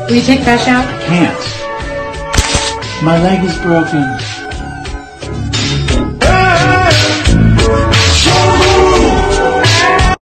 Will you take trash out? Can't. My leg is broken.